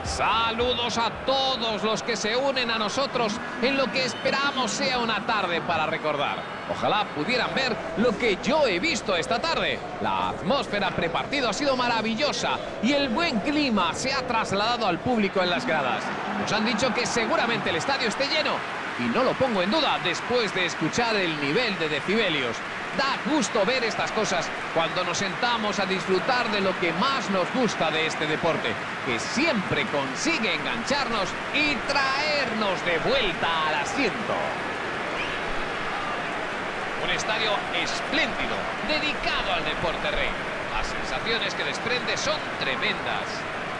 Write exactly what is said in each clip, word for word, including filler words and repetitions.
Saludos a todos los que se unen a nosotros en lo que esperamos sea una tarde para recordar. Ojalá pudieran ver lo que yo he visto esta tarde. La atmósfera prepartido ha sido maravillosa y el buen clima se ha trasladado al público en las gradas. Nos han dicho que seguramente el estadio esté lleno y no lo pongo en duda después de escuchar el nivel de decibelios. Da gusto ver estas cosas cuando nos sentamos a disfrutar de lo que más nos gusta de este deporte, que siempre consigue engancharnos y traernos de vuelta al asiento. Un estadio espléndido, dedicado al deporte rey. Las sensaciones que desprende son tremendas.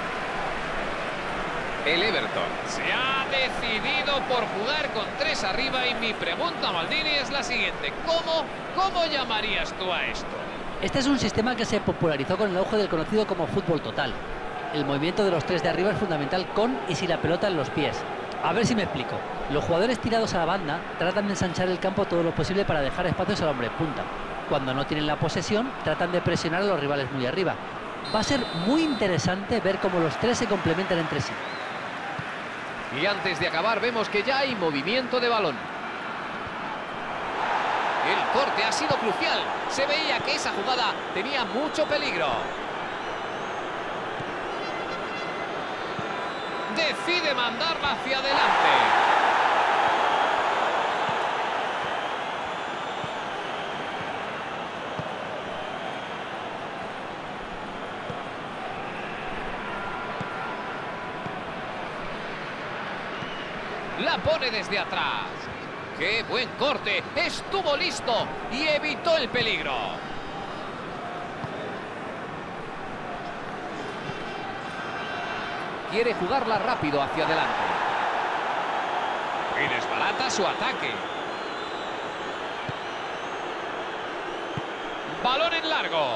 El Everton se ha decidido por jugar con tres arriba y mi pregunta, Maldini, es la siguiente. ¿Cómo, cómo llamarías tú a esto? Este es un sistema que se popularizó con el auge del conocido como fútbol total. El movimiento de los tres de arriba es fundamental con y sin la pelota en los pies. A ver si me explico. Los jugadores tirados a la banda tratan de ensanchar el campo todo lo posible para dejar espacios al hombre punta. Cuando no tienen la posesión, tratan de presionar a los rivales muy arriba. Va a ser muy interesante ver cómo los tres se complementan entre sí. Y antes de acabar vemos que ya hay movimiento de balón. El corte ha sido crucial. Se veía que esa jugada tenía mucho peligro. Decide mandarla hacia adelante. La pone desde atrás. ¡Qué buen corte! Estuvo listo y evitó el peligro. Quiere jugarla rápido hacia adelante. Y desbarata su ataque. Balón en largo.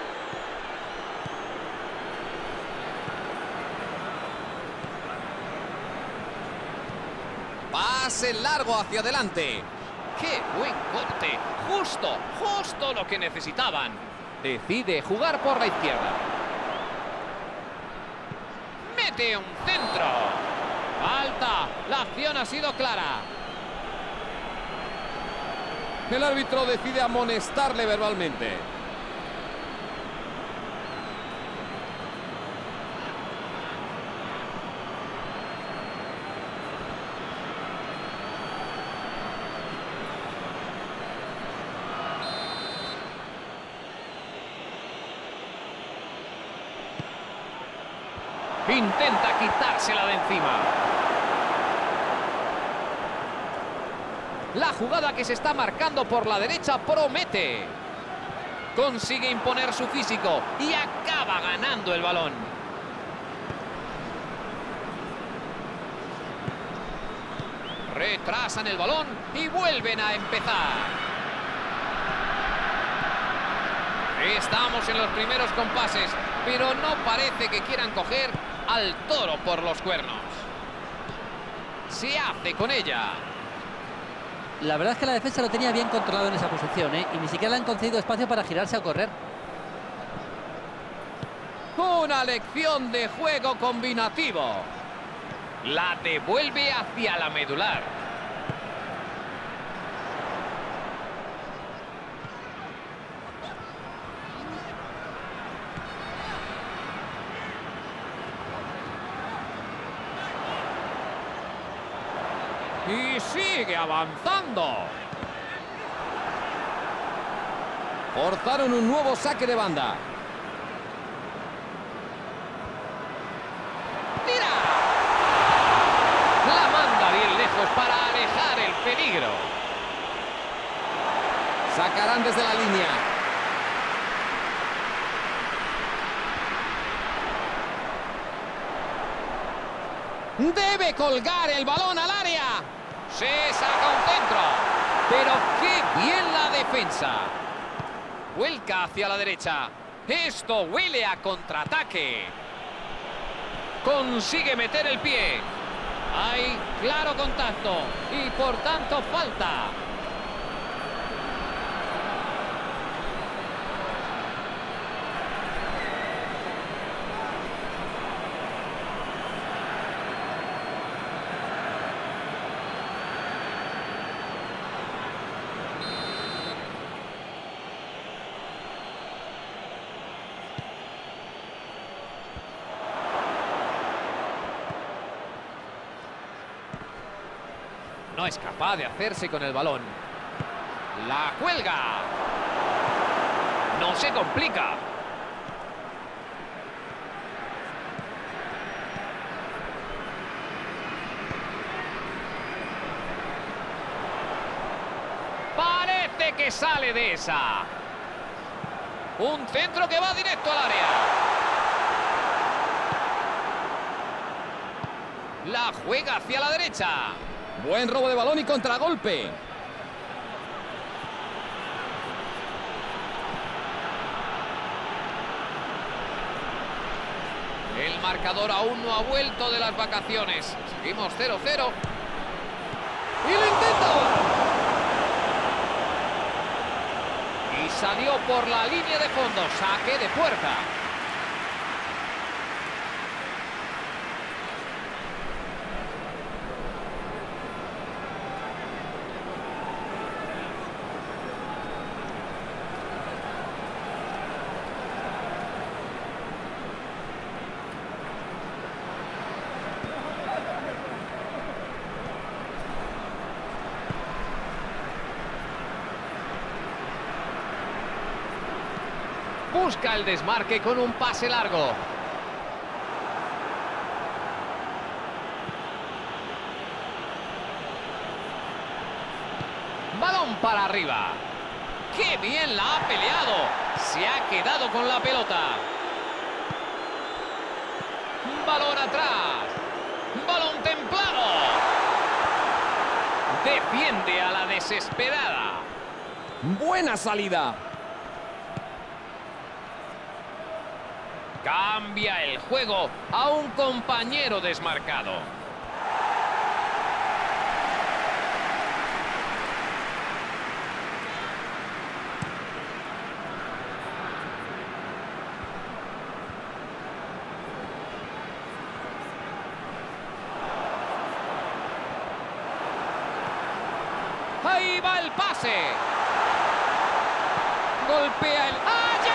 Pase largo hacia adelante. ¡Qué buen corte! Justo, justo lo que necesitaban. Decide jugar por la izquierda. Mete un centro. Falta. La acción ha sido clara. El árbitro decide amonestarle verbalmente. Intenta quitársela de encima. La jugada que se está marcando por la derecha promete. Consigue imponer su físico y acaba ganando el balón. Retrasan el balón y vuelven a empezar. Estamos en los primeros compases, pero no parece que quieran coger al toro por los cuernos. Se hace con ella. La verdad es que la defensa lo tenía bien controlado en esa posición, ¿eh? Y ni siquiera le han concedido espacio para girarse o correr. Una lección de juego combinativo. La devuelve hacia la medular. Y sigue avanzando. Forzaron un nuevo saque de banda. ¡Tira! La manda bien lejos para alejar el peligro. Sacarán desde la línea. Debe colgar el balón al área. Se saca un centro. Pero qué bien la defensa. Vuelca hacia la derecha. Esto huele a contraataque. Consigue meter el pie. Hay claro contacto y por tanto falta. No es capaz de hacerse con el balón. La cuelga. No se complica. Parece que sale de esa. Un centro que va directo al área. La juega hacia la derecha. Buen robo de balón y contragolpe. El marcador aún no ha vuelto de las vacaciones. Seguimos cero cero. ¡Y lo intenta! Y salió por la línea de fondo. Saque de puerta. Busca el desmarque con un pase largo. Balón para arriba. ¡Qué bien la ha peleado! Se ha quedado con la pelota. Balón atrás. Balón templado. Defiende a la desesperada. Buena salida. Cambia el juego a un compañero desmarcado. Ahí va el pase. Golpea el... ¡Ah, ya!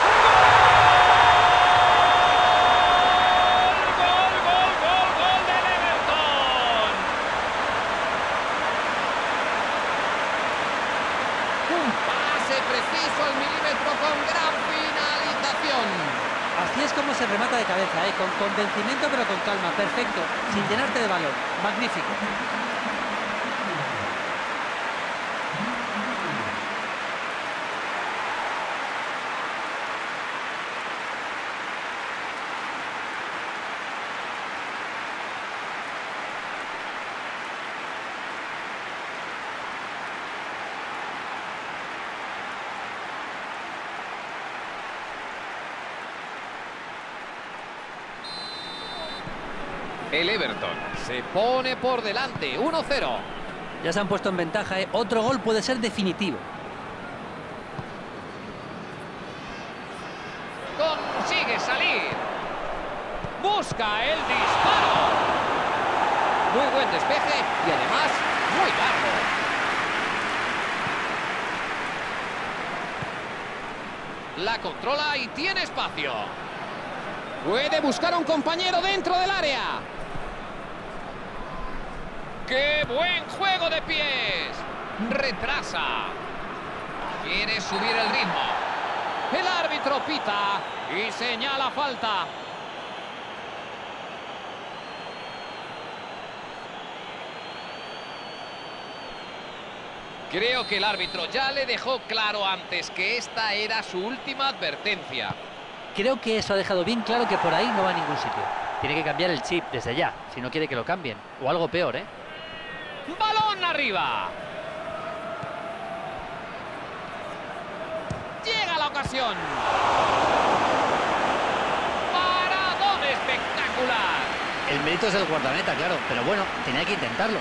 Preciso al milímetro con gran finalización. Así es como se remata de cabeza, ¿eh? Con convencimiento pero con calma, perfecto, sin llenarte de valor, magnífico. El Everton se pone por delante, uno cero. Ya se han puesto en ventaja, ¿eh? Otro gol puede ser definitivo. Consigue salir. Busca el disparo. Muy buen despeje y además muy largo. La controla y tiene espacio. Puede buscar a un compañero dentro del área. ¡Qué buen juego de pies! Retrasa. Quiere subir el ritmo. El árbitro pita y señala falta. Creo que el árbitro ya le dejó claro antes que esta era su última advertencia. Creo que eso ha dejado bien claro que por ahí no va a ningún sitio. Tiene que cambiar el chip desde ya, si no quiere que lo cambien. O algo peor, ¿eh? ¡Balón arriba! Llega la ocasión. ¡Paradón espectacular! El mérito es el guardameta, claro, pero bueno, tenía que intentarlo.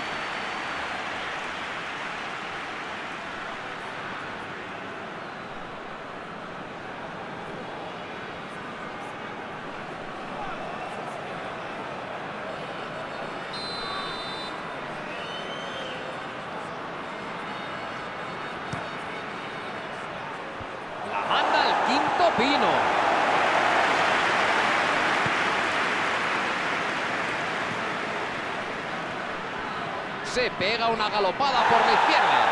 Manda al quinto pino. Se pega una galopada por la izquierda.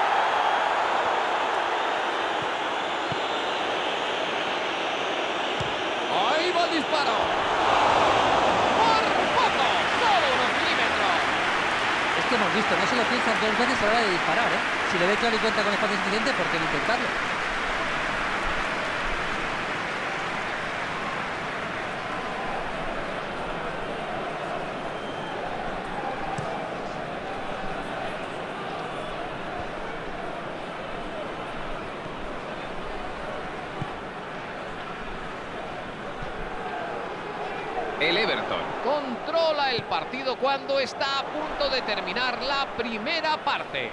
Ahí va el disparo. Por poco, solo unos milímetros. Es que hemos visto, no se lo piensan dos veces a la hora de disparar, ¿eh? Si le ve claro y cuenta con espacio suficiente, ¿por qué no intentarlo? El Everton controla el partido cuando está a punto de terminar la primera parte.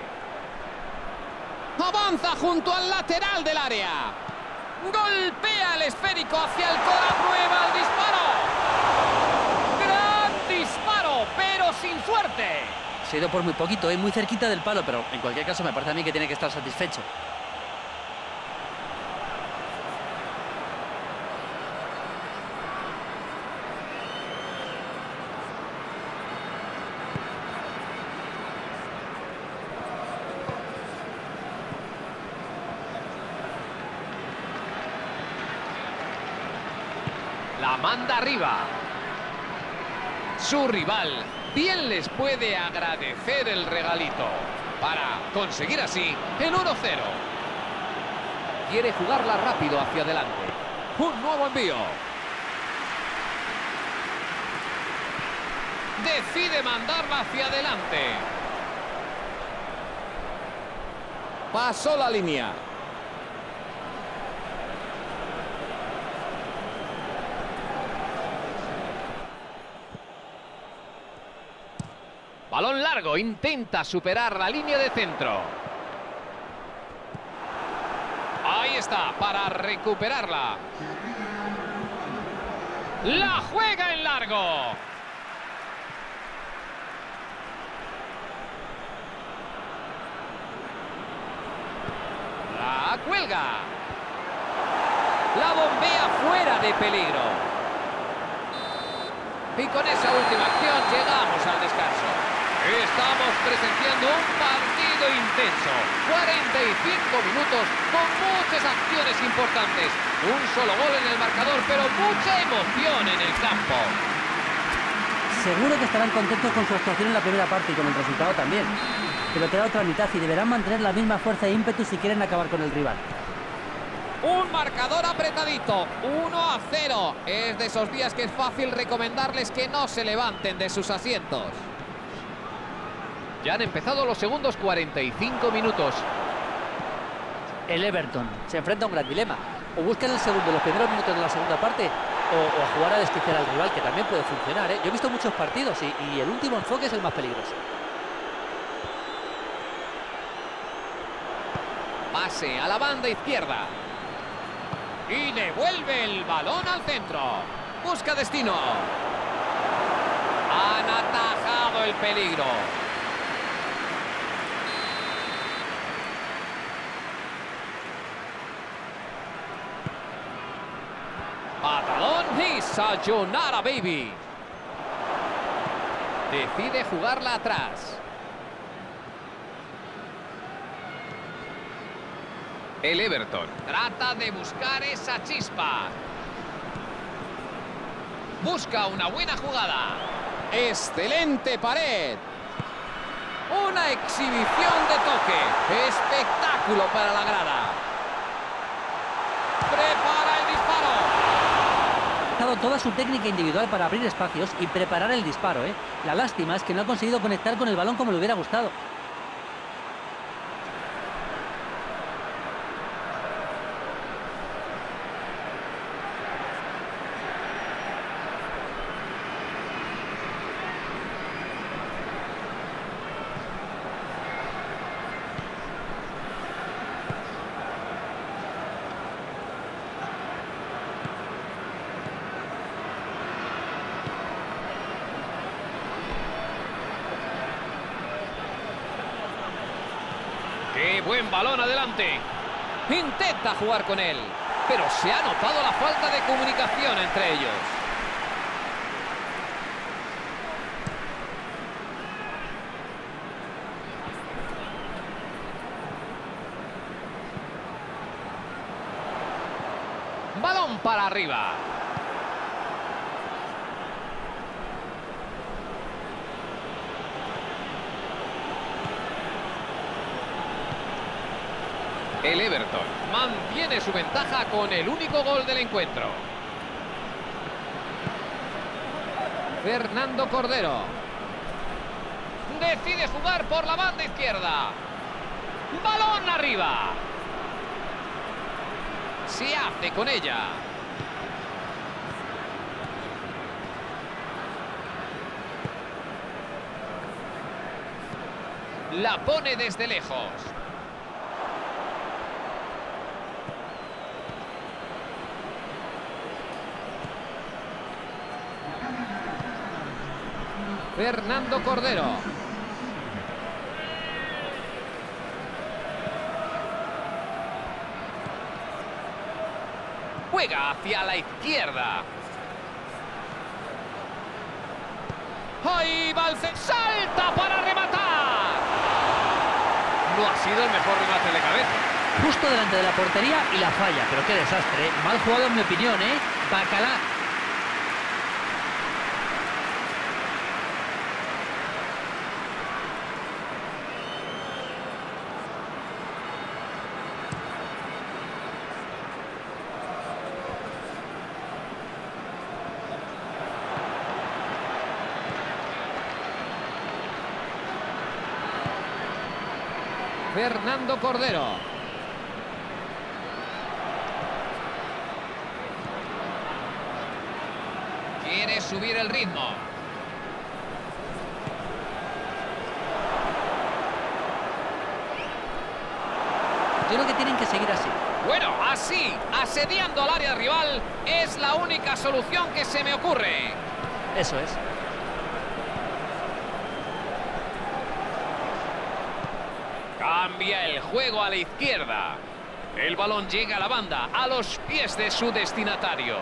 Avanza junto al lateral del área. Golpea el esférico hacia el corazón. Prueba el disparo. Gran disparo, pero sin suerte. Se ha ido por muy poquito, ¿eh? Muy cerquita del palo, pero en cualquier caso me parece a mí que tiene que estar satisfecho. La manda arriba. Su rival bien les puede agradecer el regalito para conseguir así el uno cero. Quiere jugarla rápido hacia adelante. Un nuevo envío. Decide mandarla hacia adelante. Pasó la línea. Balón largo, intenta superar la línea de centro. Ahí está, para recuperarla. La juega en largo. La cuelga. La bombea fuera de peligro. Y con esa última acción llegamos al descanso. Estamos presenciando un partido intenso. cuarenta y cinco minutos con muchas acciones importantes. Un solo gol en el marcador, pero mucha emoción en el campo. Seguro que estarán contentos con su actuación en la primera parte y con el resultado también. Pero queda otra mitad y deberán mantener la misma fuerza e ímpetu si quieren acabar con el rival. Un marcador apretadito, uno a cero. Es de esos días que es fácil recomendarles que no se levanten de sus asientos. Ya han empezado los segundos cuarenta y cinco minutos. El Everton se enfrenta a un gran dilema. O buscan el segundo en los primeros minutos de la segunda parte o, o a jugar a desquiciar al rival, que también puede funcionar, ¿eh? Yo he visto muchos partidos y, y el último enfoque es el más peligroso. Pase a la banda izquierda. Y devuelve el balón al centro. Busca destino. Han atajado el peligro. Patadón y sayonara, baby. Decide jugarla atrás. El Everton trata de buscar esa chispa. Busca una buena jugada. Excelente pared. Una exhibición de toque. Espectáculo para la grada. Prepara el disparo. Ha dado toda su técnica individual para abrir espacios y preparar el disparo, ¿eh? La lástima es que no ha conseguido conectar con el balón como le hubiera gustado. ¡Qué buen balón adelante! Intenta jugar con él, pero se ha notado la falta de comunicación entre ellos. balón para arriba. El Everton mantiene su ventaja con el único gol del encuentro. Fernando Cordero. Decide jugar por la banda izquierda. Balón arriba. Se hace con ella. La pone desde lejos. Fernando Cordero. Juega hacia la izquierda. Ahí va el ce- ¡Salta para rematar! No ha sido el mejor remate de cabeza. Justo delante de la portería y la falla. Pero qué desastre. Mal jugado en mi opinión, ¿eh? Bacalá. Fernando Cordero. Quiere subir el ritmo. Yo creo que tienen que seguir así. Bueno, así, asediando al área rival, es la única solución que se me ocurre. Eso es. Cambia el juego a la izquierda. El balón llega a la banda, a los pies de su destinatario.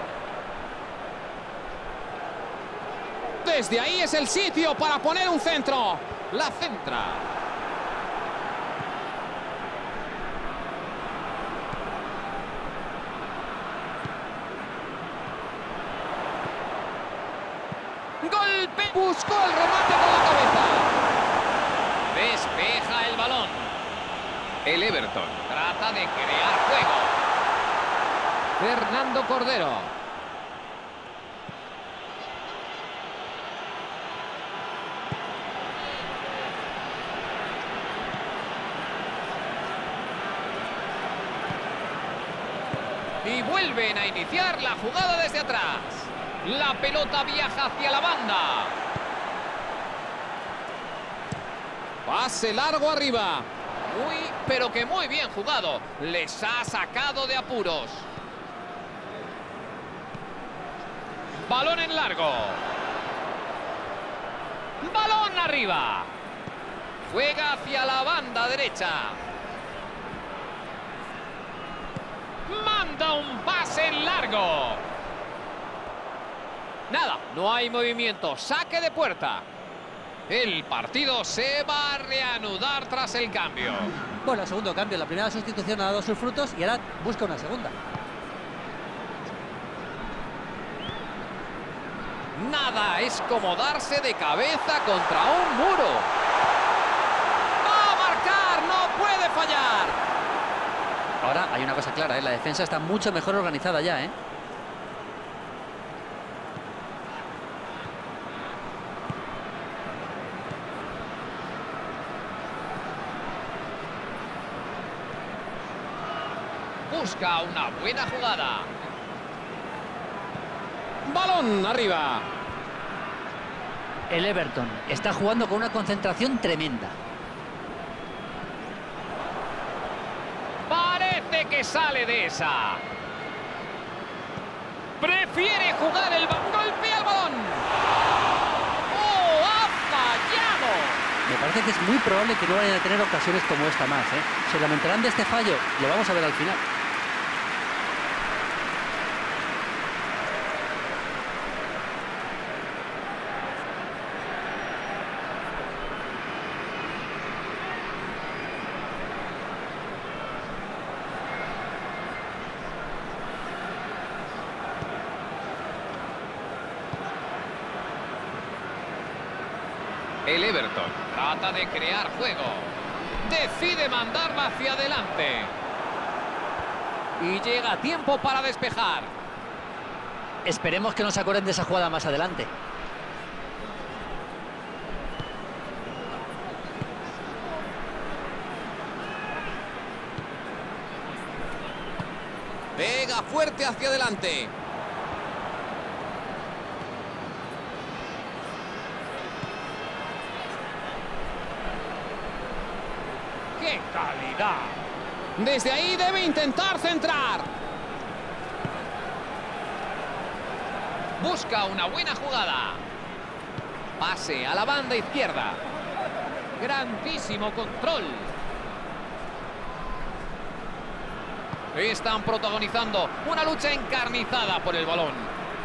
Desde ahí es el sitio para poner un centro. La centra. Golpe. Buscó el remate con la cabeza. Despeja el balón. El Everton trata de crear juego. Fernando Cordero. Y vuelven a iniciar la jugada desde atrás. La pelota viaja hacia la banda. Pase largo arriba. Muy, pero que muy bien jugado. Les ha sacado de apuros. Balón en largo. Balón arriba. Juega hacia la banda derecha. Manda un pase en largo. Nada, no hay movimiento. Saque de puerta. El partido se va a reanudar tras el cambio. Bueno, segundo cambio. La primera sustitución ha dado sus frutos y ahora busca una segunda. Nada, es como darse de cabeza contra un muro. Va a marcar, no puede fallar. Ahora hay una cosa clara, ¿eh? La defensa está mucho mejor organizada ya, ¿eh? Busca una buena jugada. Balón arriba. El Everton está jugando con una concentración tremenda. Parece que sale de esa. Prefiere jugar el balón. Golpea el balón. ¡Oh, ha fallado! Me parece que es muy probable que no vayan a tener ocasiones como esta más, ¿eh? Se lamentarán de este fallo. Lo vamos a ver al final. El Everton trata de crear juego. Decide mandarla hacia adelante. Y llega a tiempo para despejar. Esperemos que no se acuerden de esa jugada más adelante. Pega fuerte hacia adelante. ¡Qué calidad! Desde ahí debe intentar centrar. Busca una buena jugada. Pase a la banda izquierda. Grandísimo control. Están protagonizando una lucha encarnizada por el balón.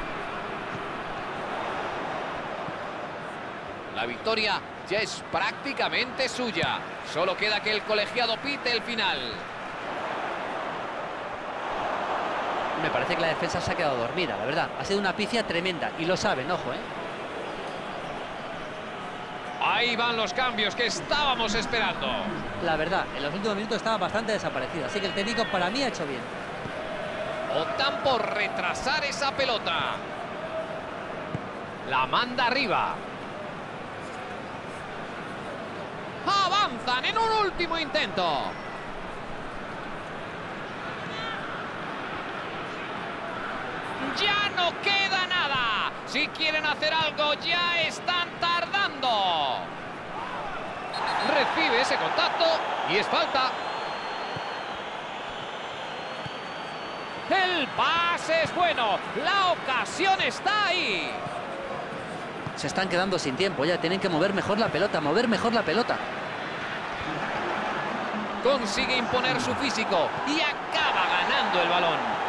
La victoria ya es prácticamente suya. Solo queda que el colegiado pite el final. Me parece que la defensa se ha quedado dormida, la verdad. Ha sido una pifia tremenda y lo saben, ojo, ¿eh? Ahí van los cambios que estábamos esperando. La verdad, en los últimos minutos estaba bastante desaparecido, así que el técnico para mí ha hecho bien. Optan por retrasar esa pelota. La manda arriba. Avanzan en un último intento. Ya no queda nada. Si quieren hacer algo, ya están tardando. Recibe ese contacto y es falta. El pase es bueno. La ocasión está ahí. Se están quedando sin tiempo, ya tienen que mover mejor la pelota, mover mejor la pelota. Consigue imponer su físico y acaba ganando el balón.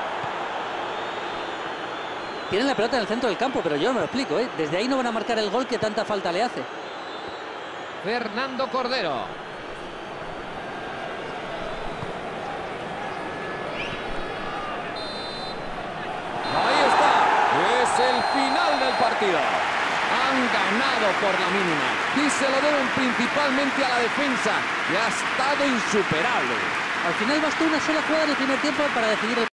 Tienen la pelota en el centro del campo, pero yo no me lo explico, ¿eh? Desde ahí no van a marcar el gol que tanta falta le hace. Fernando Cordero. Ahí está. Es el final del partido. Han ganado por la mínima. Y se lo deben principalmente a la defensa, que ha estado insuperable. Al final bastó una sola jugada en el primer tiempo para decidir el